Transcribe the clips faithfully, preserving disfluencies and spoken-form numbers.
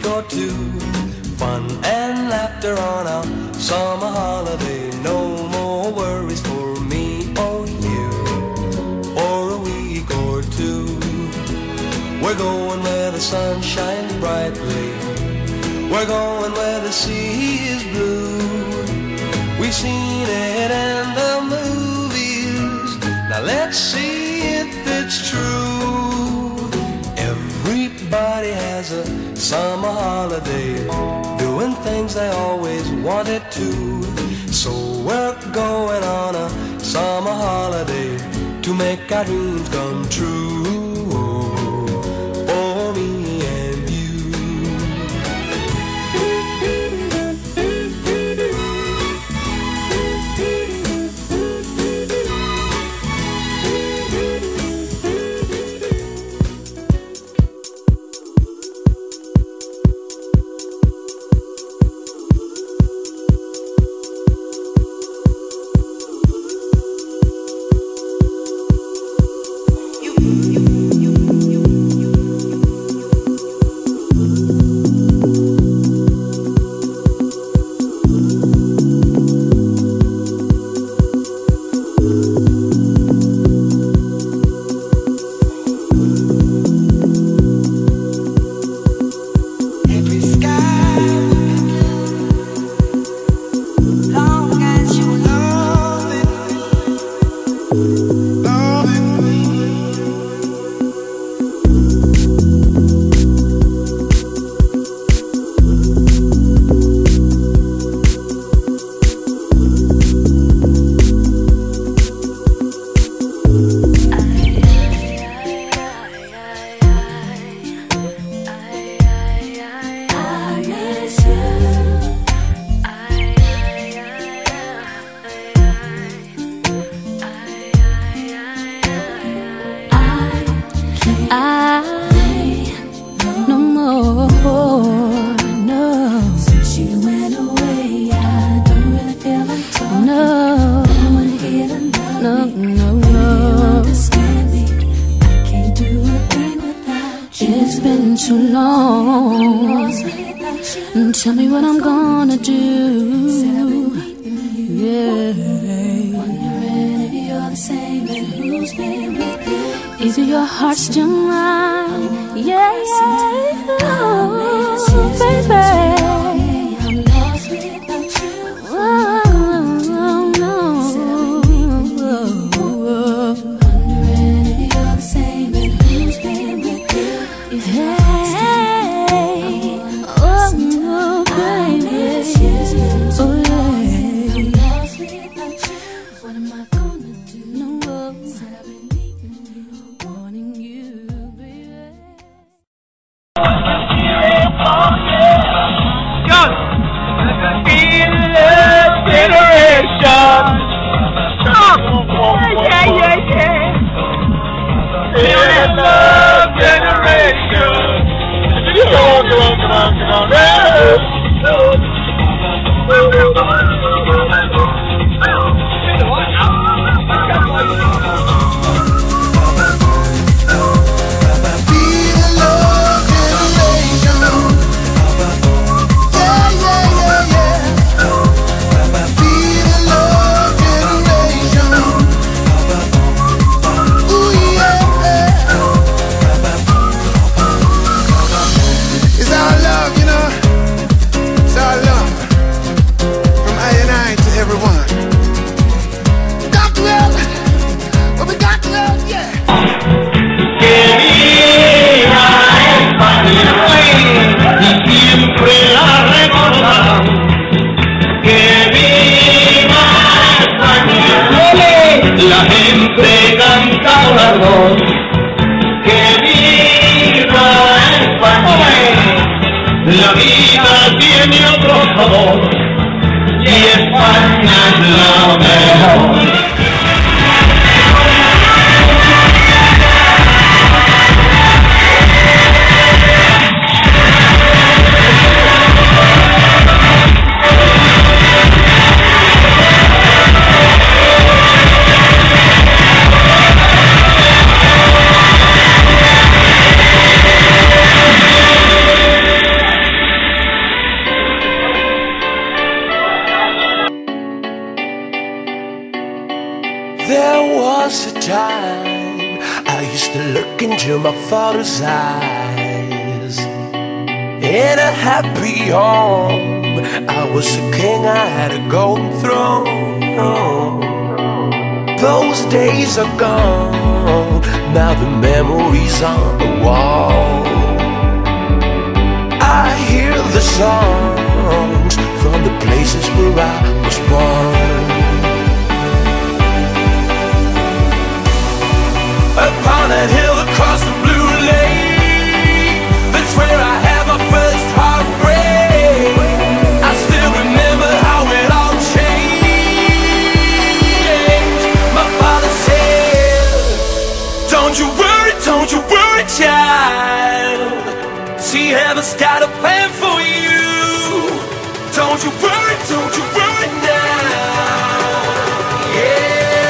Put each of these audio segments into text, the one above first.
week or two. Fun and laughter on our summer holiday. No more worries for me or you for a week or two. We're going where the sun shines brightly. We're going where the sea is blue. We've seen it in the movies. Now let's see if it's true. Everybody has a summer holiday, doing things they always wanted to. So we're going on a summer holiday to make our dreams come true. For me and you. Tell me what I'm gonna do. Yeah. Wondering if you're the same and who's been with you. Is your heart still mine? Yeah, yeah. Oh, baby. I'm lost without you. Oh, no. Wondering if you're the same and who's been with you. Yeah. La vida tiene otro sabor y España es la mejor. There was a time I used to look into my father's eyes. In a happy home, I was a king, I had a golden throne. Those days are gone, now the memories on the wall. I hear the songs from the places where I was born. Upon that hill across the blue lake, that's where I had my first heartbreak. I still remember how it all changed. My father said, don't you worry, don't you worry, child. See, heaven's got a plan for you. Don't you worry, don't you worry now. Yeah.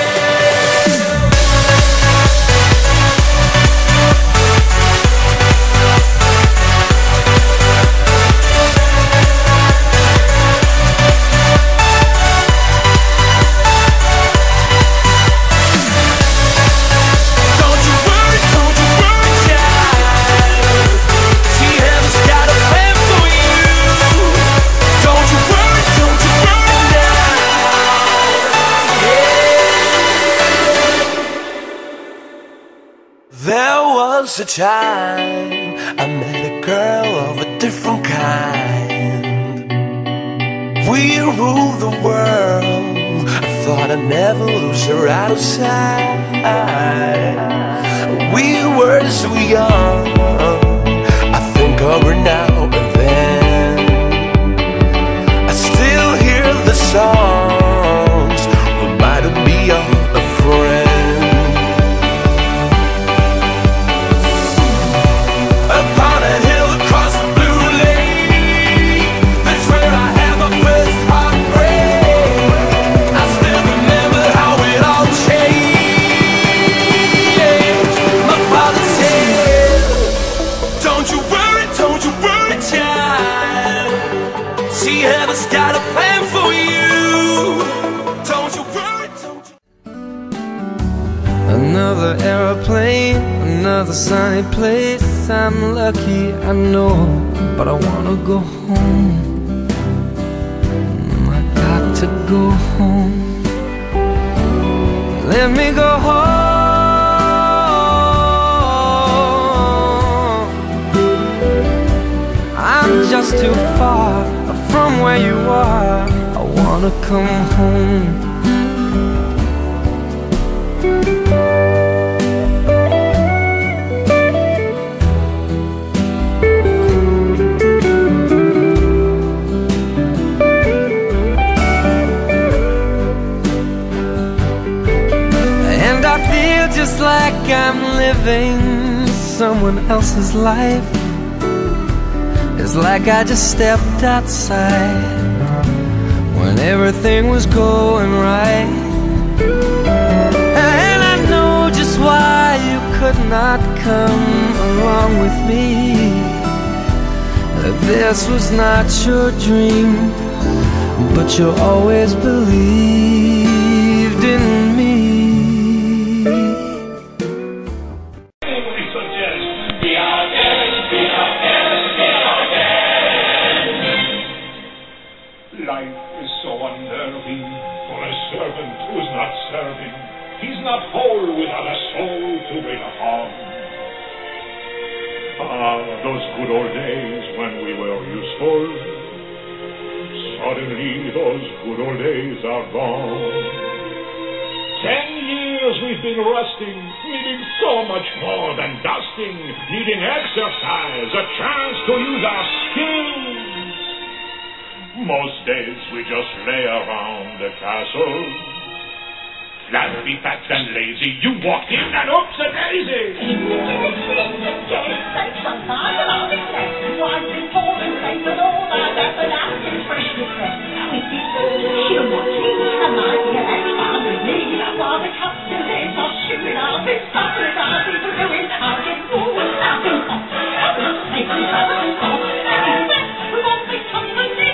There was a time I met a girl of a different kind. We ruled the world, I thought I'd never lose her out of sight. We were so young, I think of her now and then. I still hear the songs, reminding me of a friend. Heaven's got a plan for you. Don't you worry, don't you... Another aeroplane, another sunny place. I'm lucky, I know, but I wanna go home. I got to go home. Let me go home. I'm just too far from where you are, I wanna come home. And I feel just like I'm living someone else's life. It's like I just stepped outside when everything was going right. And I know just why you could not come along with me. That this was not your dream, but you always believed in me. Life is so unnerving for a servant who is not serving. He's not whole without a soul to wait upon. Ah, those good old days when we were useful. Suddenly those good old days are gone. Ten years we've been rusting, needing so much more than dusting, needing exercise, a chance to use our skills. Most days we just lay around the castle, flabby, fat and lazy. You walk in and oops a daisy.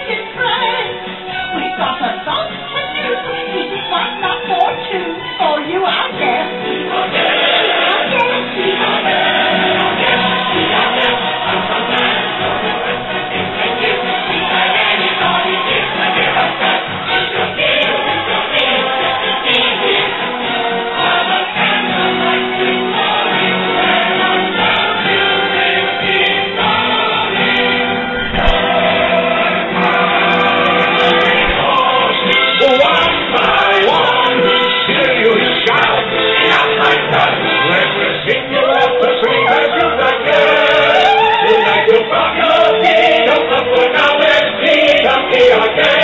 For you. again.